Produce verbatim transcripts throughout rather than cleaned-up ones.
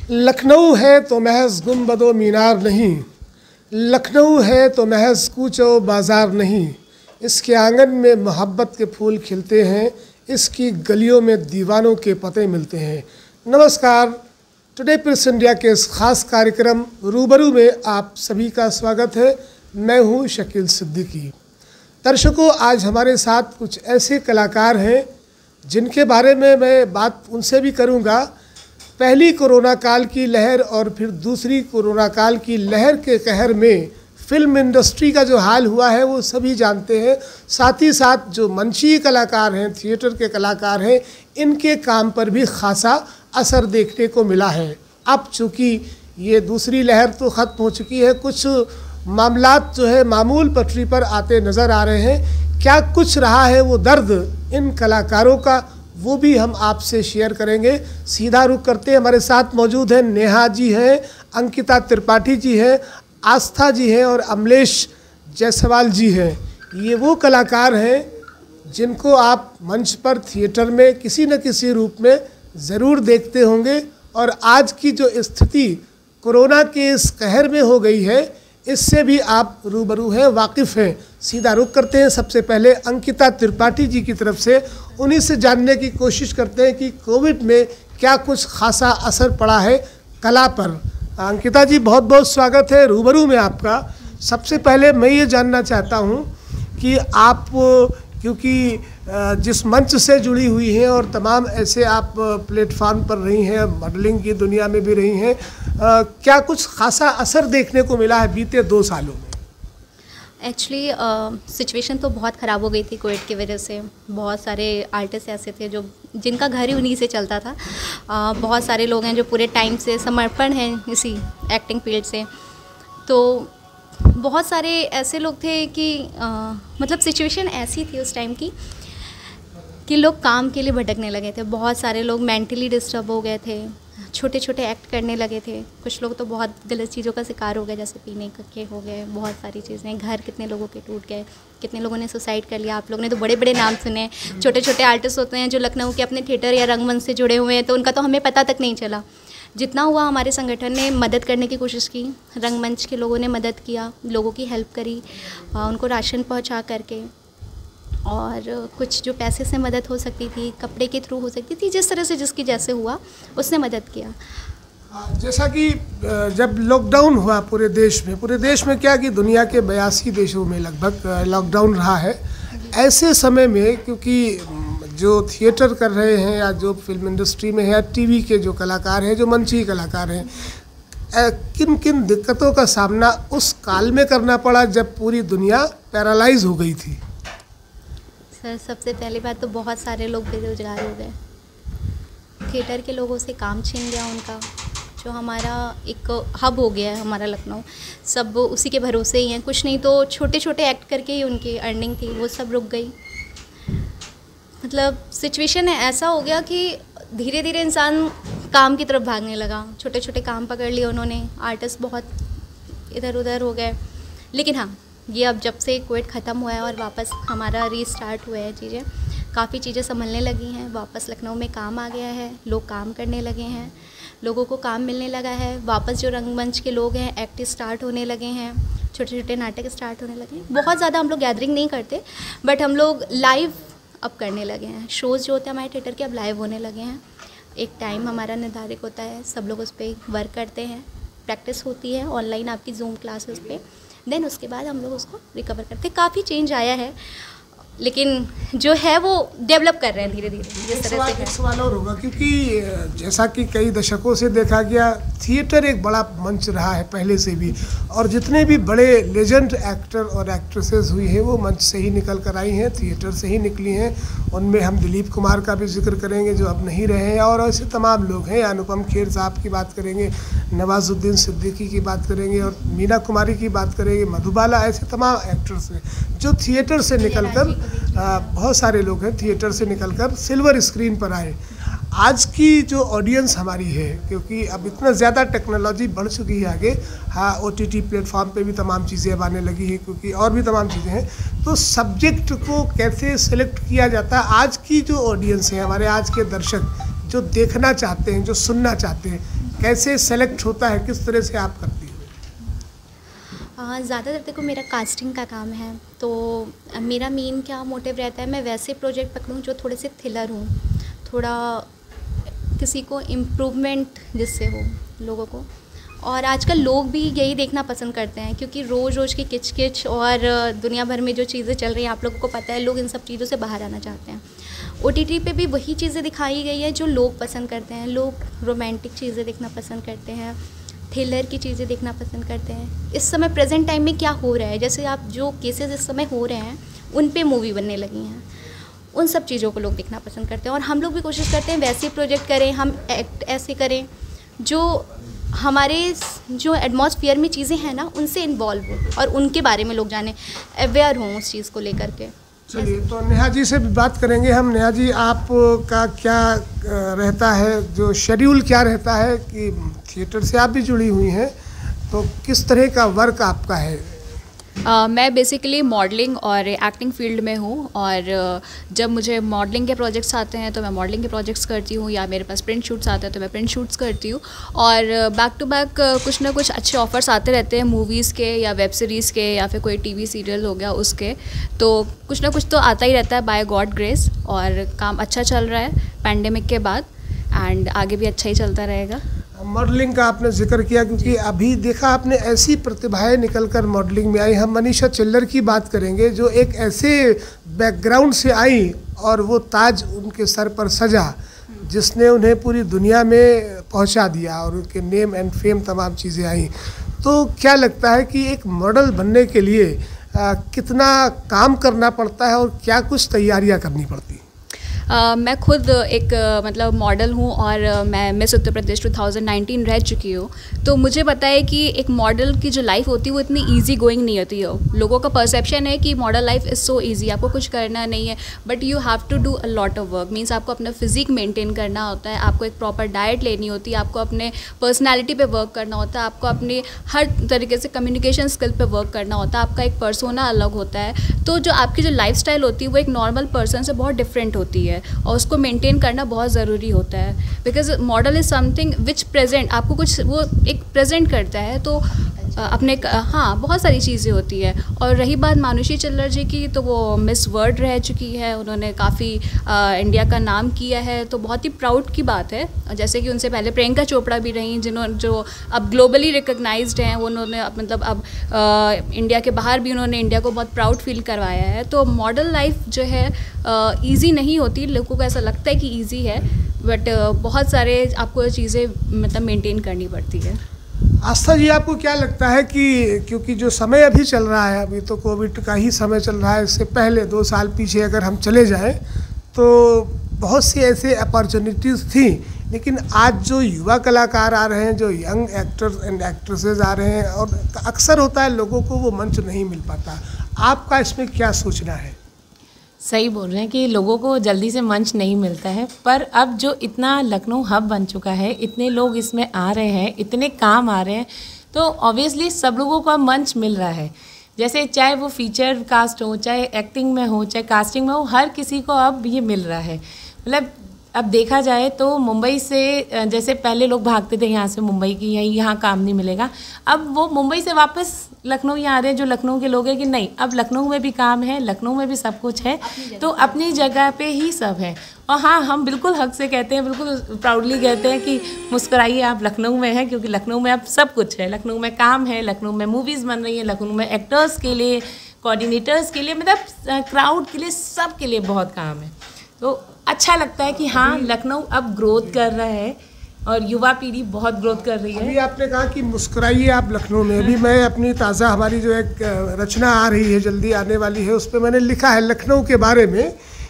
लखनऊ है तो महज गुंबदो मीनार नहीं, लखनऊ है तो महज कूचो बाज़ार नहीं। इसके आंगन में मोहब्बत के फूल खिलते हैं, इसकी गलियों में दीवानों के पते मिलते हैं। नमस्कार, टुडे प्रेस इंडिया के इस ख़ास कार्यक्रम रूबरू में आप सभी का स्वागत है। मैं हूँ शकील सिद्दीकी। दर्शकों, आज हमारे साथ कुछ ऐसे कलाकार हैं जिनके बारे में मैं बात उनसे भी करूँगा। पहली कोरोना काल की लहर और फिर दूसरी कोरोना काल की लहर के कहर में फिल्म इंडस्ट्री का जो हाल हुआ है वो सभी जानते हैं। साथ ही साथ जो मंची कलाकार हैं, थिएटर के कलाकार हैं, इनके काम पर भी खासा असर देखने को मिला है। अब चूँकि ये दूसरी लहर तो ख़त्म हो चुकी है, कुछ मामलात जो है मामूल पटरी पर आते नज़र आ रहे हैं। क्या कुछ रहा है वो दर्द इन कलाकारों का, वो भी हम आपसे शेयर करेंगे। सीधा रुख करते हैं, हमारे साथ मौजूद हैं नेहा जी हैं, अंकिता त्रिपाठी जी हैं, आस्था जी हैं और अमलेश जायसवाल जी हैं। ये वो कलाकार हैं जिनको आप मंच पर थिएटर में किसी न किसी रूप में ज़रूर देखते होंगे। और आज की जो स्थिति कोरोना के इस कहर में हो गई है, इससे भी आप रूबरू हैं, वाकिफ़ हैं। सीधा रुख करते हैं सबसे पहले अंकिता त्रिपाठी जी की तरफ से, उन्हीं से जानने की कोशिश करते हैं कि कोविड में क्या कुछ खासा असर पड़ा है कला पर। अंकिता जी, बहुत बहुत स्वागत है रूबरू में आपका। सबसे पहले मैं ये जानना चाहता हूँ कि आप, क्योंकि जिस मंच से जुड़ी हुई हैं और तमाम ऐसे आप प्लेटफार्म पर रही हैं, मॉडलिंग की दुनिया में भी रही हैं, क्या कुछ खासा असर देखने को मिला है बीते दो सालों में? एक्चुअली सिचुएशन तो बहुत ख़राब हो गई थी कोविड की वजह से। बहुत सारे आर्टिस्ट ऐसे थे जो जिनका घर ही उन्हीं से चलता था। uh, बहुत सारे लोग हैं जो पूरे टाइम से समर्पण हैं इसी एक्टिंग फील्ड से। तो बहुत सारे ऐसे लोग थे कि uh, मतलब सिचुएशन ऐसी थी उस टाइम की कि लोग काम के लिए भटकने लगे थे। बहुत सारे लोग मेंटली डिस्टर्ब हो गए थे, छोटे छोटे एक्ट करने लगे थे। कुछ लोग तो बहुत गलत चीज़ों का शिकार हो गए, जैसे पीने के हो गए, बहुत सारी चीज़ें। घर कितने लोगों के टूट गए, कितने लोगों ने सुसाइड कर लिया। आप लोगों ने तो बड़े बड़े नाम सुने। छोटे छोटे आर्टिस्ट होते हैं जो लखनऊ के अपने थिएटर या रंगमंच से जुड़े हुए हैं, तो उनका तो हमें पता तक नहीं चला। जितना हुआ हमारे संगठन ने मदद करने की कोशिश की। रंगमंच के लोगों ने मदद किया, लोगों की हेल्प करी, उनको राशन पहुँचा करके, और कुछ जो पैसे से मदद हो सकती थी, कपड़े के थ्रू हो सकती थी, जिस तरह से जिसकी जैसे हुआ उसने मदद किया। जैसा कि जब लॉकडाउन हुआ पूरे देश में, पूरे देश में क्या कि दुनिया के बयासी देशों में लगभग लॉकडाउन रहा है। ऐसे समय में क्योंकि जो थिएटर कर रहे हैं या जो फिल्म इंडस्ट्री में है या टीवी के जो कलाकार हैं, जो मंची कलाकार हैं, किन किन दिक्कतों का सामना उस काल में करना पड़ा जब पूरी दुनिया पैरालाइज हो गई थी? सर, सबसे पहली बात तो बहुत सारे लोग बेरोजगार हो गए। थिएटर के लोगों से काम छीन गया उनका। जो हमारा एक हब हो गया है हमारा लखनऊ, सब उसी के भरोसे ही हैं। कुछ नहीं तो छोटे छोटे एक्ट करके ही उनकी अर्निंग थी, वो सब रुक गई। मतलब सिचुएशन ऐसा हो गया कि धीरे धीरे इंसान काम की तरफ भागने लगा। छोटे छोटे काम पकड़ लिए उन्होंने। आर्टिस्ट बहुत इधर उधर हो गए। लेकिन हाँ, ये अब जब से कोविड ख़त्म हुआ है और वापस हमारा रीस्टार्ट हुआ है चीज़ें, काफ़ी चीज़ें संभलने लगी हैं। वापस लखनऊ में काम आ गया है, लोग काम करने लगे हैं, लोगों को काम मिलने लगा है। वापस जो रंगमंच के लोग हैं, एक्ट स्टार्ट होने लगे हैं, छोटे छोटे नाटक स्टार्ट होने लगे हैं। बहुत ज़्यादा हम लोग गैदरिंग नहीं करते, बट हम लोग लाइव अब करने लगे हैं। शोज़ जो होते हैं हमारे थिएटर के अब लाइव होने लगे हैं। एक टाइम हमारा निर्धारित होता है, सब लोग उस पर वर्क करते हैं, प्रैक्टिस होती है ऑनलाइन आपकी जूम क्लासेस पे। देन उसके बाद हम लोग उसको रिकवर करते हैं। काफ़ी चेंज आया है, लेकिन जो है वो डेवलप कर रहे हैं धीरे धीरे जिस तरह से। एक सवाल और होगा, क्योंकि जैसा कि कई दशकों से देखा गया, थिएटर एक बड़ा मंच रहा है पहले से भी, और जितने भी बड़े लेजेंड एक्टर और एक्ट्रेसेस हुई हैं वो मंच से ही निकल कर आई हैं, थिएटर से ही निकली हैं। उनमें हम दिलीप कुमार का भी जिक्र करेंगे जो अब नहीं रहे हैं, और ऐसे तमाम लोग हैं। अनुपम खेर साहब की बात करेंगे, नवाजुद्दीन सिद्दीकी की बात करेंगे, और मीना कुमारी की बात करेंगे, मधुबाला। ऐसे तमाम एक्टर्स हैं जो थिएटर से निकलकर, बहुत सारे लोग हैं थिएटर से निकलकर सिल्वर स्क्रीन पर आए। आज की जो ऑडियंस हमारी है, क्योंकि अब इतना ज़्यादा टेक्नोलॉजी बढ़ चुकी है आगे, हाँ ओ टी टी प्लेटफॉर्म पे भी तमाम चीज़ें अब आने लगी हैं, क्योंकि और भी तमाम चीज़ें हैं, तो सब्जेक्ट को कैसे सेलेक्ट किया जाता है? आज की जो ऑडियंस है, हमारे आज के दर्शक जो देखना चाहते हैं, जो सुनना चाहते हैं, कैसे सेलेक्ट होता है, किस तरह से आप करती हो? ज़्यादातर देखो मेरा कास्टिंग का काम है, तो मेरा मेन क्या मोटिव रहता है, मैं वैसे प्रोजेक्ट पकड़ूँ जो थोड़े से थ्रिलर हों, थोड़ा किसी को इम्प्रूवमेंट जिससे हो लोगों को। और आजकल लोग भी यही देखना पसंद करते हैं, क्योंकि रोज़ रोज़ की किच किच और दुनिया भर में जो चीज़ें चल रही हैं आप लोगों को पता है, लोग इन सब चीज़ों से बाहर आना चाहते हैं। ओटीटी पे भी वही चीज़ें दिखाई गई है जो लोग पसंद करते हैं। लोग रोमांटिक चीज़ें देखना पसंद करते हैं, थ्रिलर की चीज़ें देखना पसंद करते हैं। इस समय प्रेजेंट टाइम में क्या हो रहा है, जैसे आप जो केसेस इस समय हो रहे हैं उन पे मूवी बनने लगी हैं, उन सब चीज़ों को लोग देखना पसंद करते हैं। और हम लोग भी कोशिश करते हैं वैसे प्रोजेक्ट करें, हम एक्ट ऐसे करें जो हमारे जो एटमॉस्फेयर में चीज़ें हैं ना उनसे इन्वॉल्व हो और उनके बारे में लोग जाने, अवेयर हों उस चीज़ को लेकर के। चलिए, तो नेहा जी से भी बात करेंगे हम। नेहा जी, आपका क्या रहता है, जो शेड्यूल क्या रहता है कि थिएटर से आप भी जुड़ी हुई हैं, तो किस तरह का वर्क आपका है? Uh, मैं बेसिकली मॉडलिंग और एक्टिंग फील्ड में हूँ, और uh, जब मुझे मॉडलिंग के प्रोजेक्ट्स आते हैं तो मैं मॉडलिंग के प्रोजेक्ट्स करती हूँ, या मेरे पास प्रिंट शूट्स आते हैं तो मैं प्रिंट शूट्स करती हूँ। और बैक टू बैक कुछ ना कुछ अच्छे ऑफर्स आते रहते हैं मूवीज़ के या वेब सीरीज़ के या फिर कोई टीवी सीरियल हो गया उसके, तो कुछ ना कुछ तो आता ही रहता है बाय गॉड ग्रेस। और काम अच्छा चल रहा है पैंडेमिक के बाद, एंड आगे भी अच्छा ही चलता रहेगा। मॉडलिंग का आपने जिक्र किया, क्योंकि अभी देखा आपने ऐसी प्रतिभाएं निकलकर मॉडलिंग में आई। हम मनीषा चिल्लर की बात करेंगे जो एक ऐसे बैकग्राउंड से आई और वो ताज उनके सर पर सजा जिसने उन्हें पूरी दुनिया में पहुंचा दिया, और उनके नेम एंड फेम तमाम चीज़ें आई। तो क्या लगता है कि एक मॉडल बनने के लिए आ, कितना काम करना पड़ता है और क्या कुछ तैयारियां करनी पड़ती हैं? Uh, मैं खुद एक uh, मतलब मॉडल हूँ, और uh, मैं miss Uttar Pradesh two thousand nineteen रह चुकी हूँ। तो मुझे पता है कि एक मॉडल की जो लाइफ होती है वो इतनी इजी गोइंग नहीं होती है। लोगों का परसेप्शन है कि model life is so easy, आपको कुछ करना नहीं है, but you have to do a lot of work. Means आपको अपना फिजिक मेंटेन करना होता है, आपको एक प्रॉपर डाइट लेनी होती है, आपको अपने पर्सनैलिटी पे वर्क करना होता है, आपको अपने हर तरीके से कम्युनिकेशन स्किल पे वर्क करना होता है, आपका एक पर्सोना अलग होता है। तो जो आपकी जो लाइफ स्टाइल होती है वो एक नॉर्मल पर्सन से बहुत डिफरेंट होती है, और उसको मेंटेन करना बहुत ज़रूरी होता है। Because model is something which present, आपको कुछ वो एक प्रेजेंट करता है, तो अपने हाँ बहुत सारी चीज़ें होती है। और रही बात मानुषी चिल्लर जी की, तो वो मिस वर्ल्ड रह चुकी है, उन्होंने काफ़ी इंडिया का नाम किया है, तो बहुत ही प्राउड की बात है। जैसे कि उनसे पहले प्रियंका चोपड़ा भी रहीं, जिन्होंने जो अब ग्लोबली रिकग्नाइज्ड हैं, उन्होंने मतलब अब आ, इंडिया के बाहर भी उन्होंने इंडिया को बहुत प्राउड फील करवाया है। तो मॉडल लाइफ जो है ईजी नहीं होती, लोगों को ऐसा लगता है कि ईजी है, बट बहुत सारे आपको चीज़ें मतलब मेंटेन करनी पड़ती है। आस्था जी, आपको क्या लगता है कि क्योंकि जो समय अभी चल रहा है, अभी तो कोविड का ही समय चल रहा है, इससे पहले दो साल पीछे अगर हम चले जाएं तो बहुत सी ऐसे अपॉर्चुनिटीज़ थी, लेकिन आज जो युवा कलाकार आ रहे हैं, जो यंग एक्टर्स एंड एक्ट्रेसेस आ रहे हैं, और अक्सर होता है लोगों को वो मंच नहीं मिल पाता। आपका इसमें क्या सोचना है? सही बोल रहे हैं कि लोगों को जल्दी से मंच नहीं मिलता है, पर अब जो इतना लखनऊ हब बन चुका है, इतने लोग इसमें आ रहे हैं, इतने काम आ रहे हैं, तो ऑब्वियसली सब लोगों को अब मंच मिल रहा है। जैसे चाहे वो फीचर कास्ट हो, चाहे एक्टिंग में हो, चाहे कास्टिंग में हो, हर किसी को अब ये मिल रहा है। मतलब अब देखा जाए तो मुंबई से, जैसे पहले लोग भागते थे यहाँ से मुंबई की, यहीं यहाँ काम नहीं मिलेगा, अब वो मुंबई से वापस लखनऊ यहाँ आ रहे हैं जो लखनऊ के लोग हैं कि नहीं, अब लखनऊ में भी काम है, लखनऊ में भी सब कुछ है, तो अपनी जगह पे ही सब है। और हाँ, हम बिल्कुल हक से कहते हैं, बिल्कुल प्राउडली कहते हैं कि मुस्कुराइए, आप लखनऊ में हैं, क्योंकि लखनऊ में अब सब कुछ है। लखनऊ में काम है, लखनऊ में मूवीज़ बन रही हैं, लखनऊ में एक्टर्स के लिए, कोऑर्डिनेटर्स के लिए, मतलब क्राउड के लिए, सब के लिए बहुत काम है। तो अच्छा लगता है कि हाँ, लखनऊ अब ग्रोथ कर रहा है और युवा पीढ़ी बहुत ग्रोथ कर रही है। अभी आपने कहा कि मुस्कुराइए आप लखनऊ में, अभी मैं अपनी ताज़ा हमारी जो एक रचना आ रही है, जल्दी आने वाली है, उस पर मैंने लिखा है लखनऊ के बारे में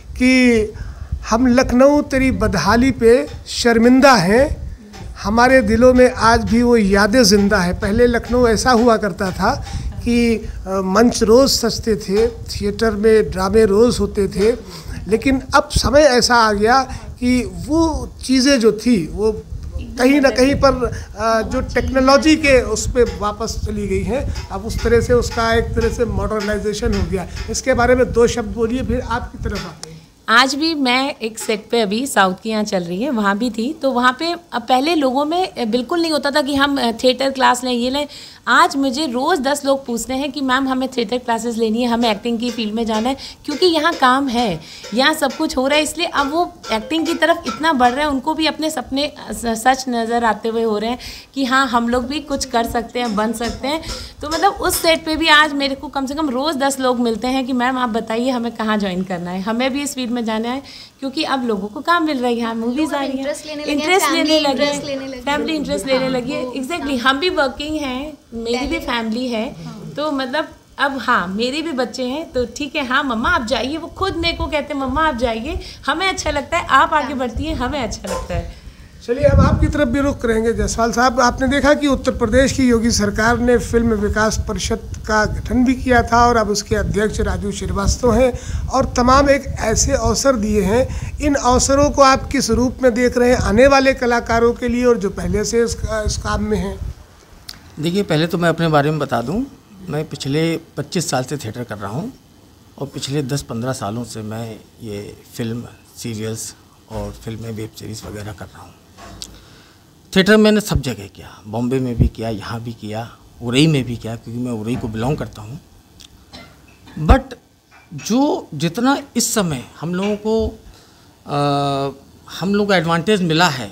कि हम लखनऊ तेरी बदहाली पे शर्मिंदा हैं, हमारे दिलों में आज भी वो यादें ज़िंदा है। पहले लखनऊ ऐसा हुआ करता था कि मंच रोज़ सजते थे, थिएटर में ड्रामे रोज़ होते थे, लेकिन अब समय ऐसा आ गया कि वो चीज़ें जो थी वो कहीं ना कहीं पर जो टेक्नोलॉजी के उस पर वापस चली गई हैं। अब उस तरह से उसका एक तरह से मॉडर्नाइजेशन हो गया। इसके बारे में दो शब्द बोलिए, फिर आपकी तरफ आते हैं। आज भी मैं एक सेट पे अभी साउथ की यहाँ चल रही है, वहाँ भी थी, तो वहाँ पे अब पहले लोगों में बिल्कुल नहीं होता था कि हम थिएटर क्लास लें, ये लें। आज मुझे रोज़ दस लोग पूछते हैं कि मैम हमें थिएटर क्लासेस लेनी है, हमें एक्टिंग की फील्ड में जाना है, क्योंकि यहाँ काम है, यहाँ सब कुछ हो रहा है। इसलिए अब वो एक्टिंग की तरफ इतना बढ़ रहा है, उनको भी अपने सपने सच नज़र आते हुए हो रहे हैं कि हाँ हम लोग भी कुछ कर सकते हैं, बन सकते हैं। तो मतलब उस सेट पे भी आज मेरे को कम से कम रोज़ दस लोग मिलते हैं कि मैम आप बताइए हमें कहाँ ज्वाइन करना है, हमें भी इस फील्ड में जाना है, क्योंकि अब लोगों को काम मिल रहा है, यहाँ मूवीज़ आ रही हैं, इंटरेस्ट लेने लगे, फैमिली इंटरेस्ट लेने लगी है। एग्जैक्टली, हम भी वर्किंग हैं, मेरी भी फैमिली है, तो मतलब अब हाँ मेरे भी बच्चे हैं, तो ठीक है हाँ मम्मा आप जाइए, वो खुद मेरे को कहते हैं मम्मा आप जाइए, हमें अच्छा लगता है, आप आगे बढ़ती हैं, हमें अच्छा लगता है। चलिए हम आपकी तरफ भी रुख करेंगे जायसवाल साहब। आपने देखा कि उत्तर प्रदेश की योगी सरकार ने फिल्म विकास परिषद का गठन भी किया था और अब उसके अध्यक्ष राजू श्रीवास्तव हैं और तमाम एक ऐसे अवसर दिए हैं। इन अवसरों को आप किस रूप में देख रहे हैं आने वाले कलाकारों के लिए और जो पहले से इस, इस काम में हैं? देखिए, पहले तो मैं अपने बारे में बता दूं, मैं पिछले पच्चीस साल से थिएटर कर रहा हूं और पिछले दस पंद्रह सालों से मैं ये फिल्म, सीरियल्स और फिल्में, वेब सीरीज़ वगैरह कर रहा हूं। थिएटर मैंने सब जगह किया, बॉम्बे में भी किया, यहाँ भी किया, उरई में भी किया, क्योंकि मैं उरई को बिलोंग करता हूँ। बट जो जितना इस समय हम लोगों को आ, हम लोग को एडवांटेज मिला है,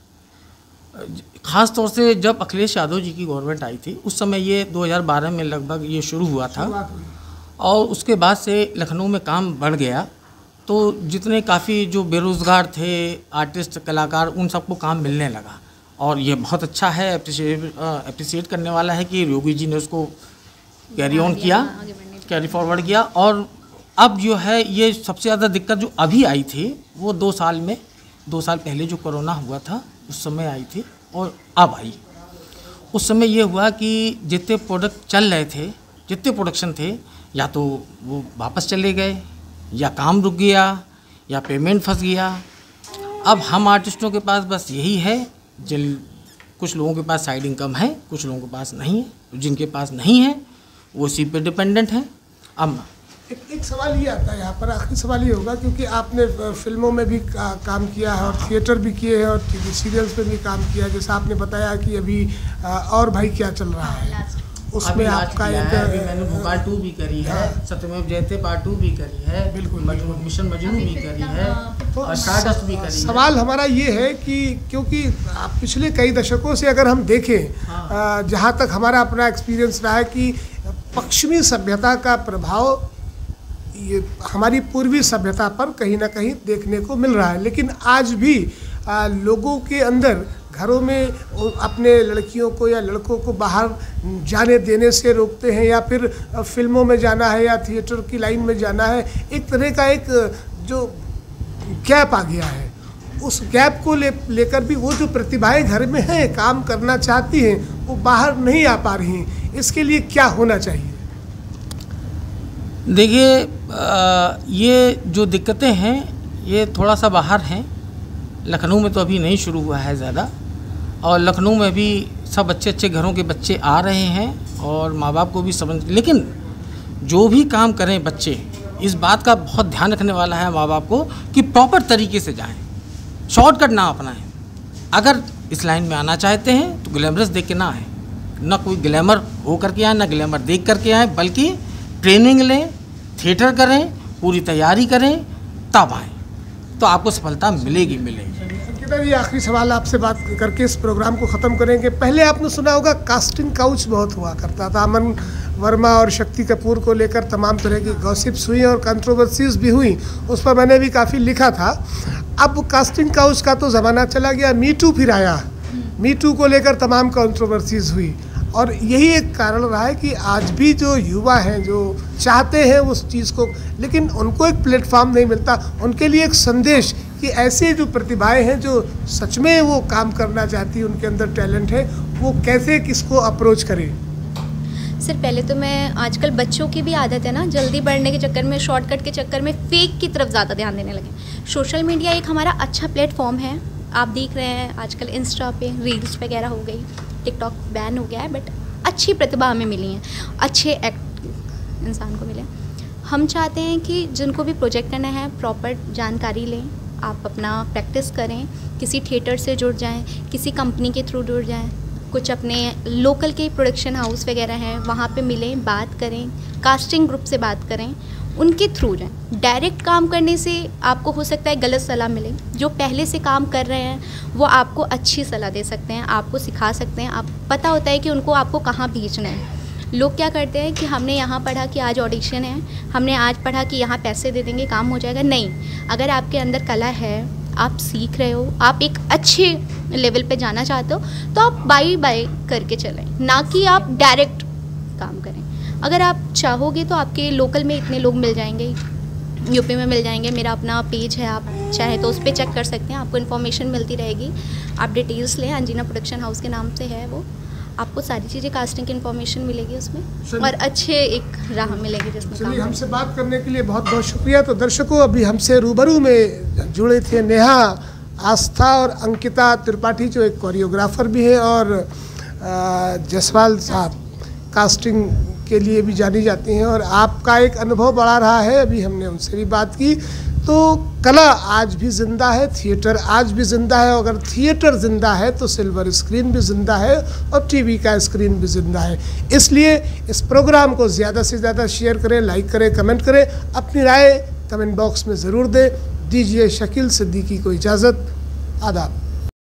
ख़ास तौर से जब अखिलेश यादव जी की गवर्नमेंट आई थी, उस समय ये दो हज़ार बारह में लगभग ये शुरू हुआ था और उसके बाद से लखनऊ में काम बढ़ गया। तो जितने काफ़ी जो बेरोज़गार थे आर्टिस्ट, कलाकार, उन सबको काम मिलने लगा और ये बहुत अच्छा है, अप्रिशिएट अप्रिशिएट करने वाला है कि योगी जी ने उसको कैरी ऑन किया, कैरी फॉरवर्ड किया। और अब जो है ये सबसे ज़्यादा दिक्कत जो अभी आई थी वो दो साल में दो साल पहले जो कोरोना हुआ था उस समय आई थी और अब आई। उस समय ये हुआ कि जितने प्रोडक्ट चल रहे थे, जितने प्रोडक्शन थे, या तो वो वापस चले गए या काम रुक गया या पेमेंट फंस गया। अब हम आर्टिस्टों के पास बस यही है, जिन कुछ लोगों के पास साइड इनकम है, कुछ लोगों के पास नहीं है, जिनके पास नहीं है वो इसी पे डिपेंडेंट हैं। अब एक, एक सवाल ये आता है यहाँ पर, आखिरी सवाल ये होगा, क्योंकि आपने फिल्मों में भी का, काम किया है और थिएटर भी किए हैं और टीवी सीरियल्स में भी काम किया है, जैसा आपने बताया कि अभी और भाई क्या चल रहा है उसमें आपका एक, अभी मैंने भोपाल टू भी करी है, सत्यमेव जयते पार्ट टू भी करी है, बिल्कुल मिशन मजनू भी करी है और स्टारडस्ट भी करी है। सवाल हमारा ये है कि क्योंकि पिछले कई दशकों से अगर हम देखें, जहाँ तक हमारा अपना एक्सपीरियंस रहा है कि पश्चिमी सभ्यता का प्रभाव ये हमारी पूर्वी सभ्यता पर कहीं ना कहीं देखने को मिल रहा है, लेकिन आज भी आ, लोगों के अंदर घरों में अपने लड़कियों को या लड़कों को बाहर जाने देने से रोकते हैं या फिर फिल्मों में जाना है या थिएटर की लाइन में जाना है। एक तरह का एक जो गैप आ गया है, उस गैप को ले लेकर भी वो जो प्रतिभाएं घर में हैं, काम करना चाहती हैं, वो बाहर नहीं आ पा रही हैं। इसके लिए क्या होना चाहिए? देखिए, ये जो दिक्कतें हैं ये थोड़ा सा बाहर हैं, लखनऊ में तो अभी नहीं शुरू हुआ है ज़्यादा, और लखनऊ में भी सब अच्छे अच्छे घरों के बच्चे आ रहे हैं और माँ बाप को भी समझ, लेकिन जो भी काम करें बच्चे, इस बात का बहुत ध्यान रखने वाला है माँ बाप को कि प्रॉपर तरीके से जाएं, शॉर्टकट ना अपनाएं। अगर इस लाइन में आना चाहते हैं तो ग्लैमरस देख के ना आए, ना कोई ग्लैमर हो करके आए, ना ग्लैमर देख करके आए, बल्कि ट्रेनिंग लें, थिएटर करें, पूरी तैयारी करें, तब आएँ, तो आपको सफलता मिलेगी मिलेगी। अंकिता जी, आखिरी सवाल आपसे बात करके इस प्रोग्राम को ख़त्म करेंगे। पहले आपने सुना होगा कास्टिंग काउच बहुत हुआ करता था, अमन वर्मा और शक्ति कपूर को लेकर तमाम तरह की गॉसिप्स हुई और कंट्रोवर्सीज भी हुई, उस पर मैंने भी काफ़ी लिखा था। अब कास्टिंग काउच का तो ज़माना चला गया, मी टू फिर आया, मी टू को लेकर तमाम कंट्रोवर्सीज हुई और यही एक कारण रहा है कि आज भी जो युवा हैं, जो चाहते हैं उस चीज़ को, लेकिन उनको एक प्लेटफॉर्म नहीं मिलता। उनके लिए एक संदेश कि ऐसे जो प्रतिभाएं हैं जो सच में वो काम करना चाहती हैं, उनके अंदर टैलेंट है, वो कैसे किसको अप्रोच करें? सर, पहले तो मैं आजकल बच्चों की भी आदत है ना, जल्दी बढ़ने के चक्कर में, शॉर्टकट के चक्कर में फेक की तरफ ज़्यादा ध्यान देने लगे। सोशल मीडिया एक हमारा अच्छा प्लेटफॉर्म है, आप देख रहे हैं आजकल इंस्टा पे रील्स वगैरह हो गई, टिकटॉक बैन हो गया है, बट अच्छी प्रतिभा हमें मिली है, अच्छे एक्ट इंसान को मिले। हम चाहते हैं कि जिनको भी प्रोजेक्ट करना है प्रॉपर जानकारी लें, आप अपना प्रैक्टिस करें, किसी थिएटर से जुड़ जाएं, किसी कंपनी के थ्रू जुड़ जाएं, कुछ अपने लोकल के प्रोडक्शन हाउस वगैरह हैं वहाँ पे मिलें, बात करें, कास्टिंग ग्रुप से बात करें, उनके थ्रू जाएं। डायरेक्ट काम करने से आपको हो सकता है गलत सलाह मिले। जो पहले से काम कर रहे हैं वो आपको अच्छी सलाह दे सकते हैं, आपको सिखा सकते हैं, आप पता होता है कि उनको आपको कहाँ भेजना है। लोग क्या करते हैं कि हमने यहाँ पढ़ा कि आज ऑडिशन है, हमने आज पढ़ा कि यहाँ पैसे दे देंगे काम हो जाएगा। नहीं, अगर आपके अंदर कला है, आप सीख रहे हो, आप एक अच्छे लेवल पे जाना चाहते हो, तो आप बाई बाई करके चलें, ना कि आप डायरेक्ट काम करें। अगर आप चाहोगे तो आपके लोकल में इतने लोग मिल जाएंगे, यूपी में मिल जाएंगे। मेरा अपना पेज है, आप चाहे तो उस पर चेक कर सकते हैं, आपको इन्फॉर्मेशन मिलती रहेगी। आप डिटेल्स लें, अंजीना प्रोडक्शन हाउस के नाम से है वो, आपको सारी चीज़ें कास्टिंग की इन्फॉर्मेशन मिलेगी उसमें और अच्छे एक राह मिलेगी जिसमें। चलिए, हमसे बात करने के लिए बहुत बहुत शुक्रिया। तो दर्शकों, अभी हमसे रूबरू में जुड़े थे नेहा, आस्था और अंकिता त्रिपाठी, जो एक कोरियोग्राफर भी है, और जसवाल साहब कास्टिंग के लिए भी जानी जाती हैं, और आपका एक अनुभव बड़ा रहा है। अभी हमने उनसे भी बात की। तो कला आज भी ज़िंदा है, थिएटर आज भी ज़िंदा है। अगर थिएटर ज़िंदा है तो सिल्वर स्क्रीन भी ज़िंदा है और टीवी का स्क्रीन भी ज़िंदा है। इसलिए इस प्रोग्राम को ज़्यादा से ज़्यादा शेयर करें, लाइक करें, कमेंट करें, अपनी राय कमेंट बॉक्स में ज़रूर दें। दीजिए शकील सिद्दीकी को इजाज़त। आदाब।